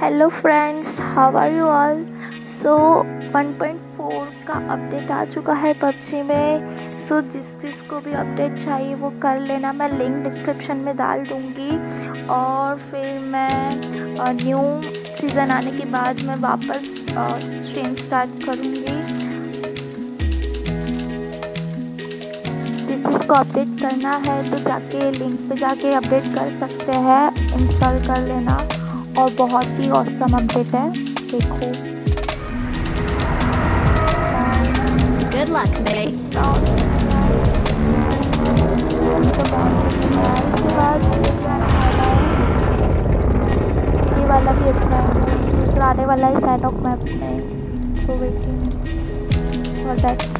Hello friends, how are you all. So 1.4 का update आ चुका है पबजी में। सो जिसको भी अपडेट चाहिए वो कर लेना, मैं लिंक डिस्क्रिप्शन में डाल दूँगी। और फिर मैं न्यू सीज़न आने के बाद मैं वापस स्ट्रीम स्टार्ट करूँगी। जिसको अपडेट करना है तो जाके लिंक पे जाके अपडेट कर सकते हैं, इंस्टॉल कर लेना। और बहुत ही ऑसम अपडेट है, देखो। Good luck, mates. इसके बाद ये वाला भी अच्छा है, दूसरा आने वाला है सैनॉक मैप में। So waiting for that.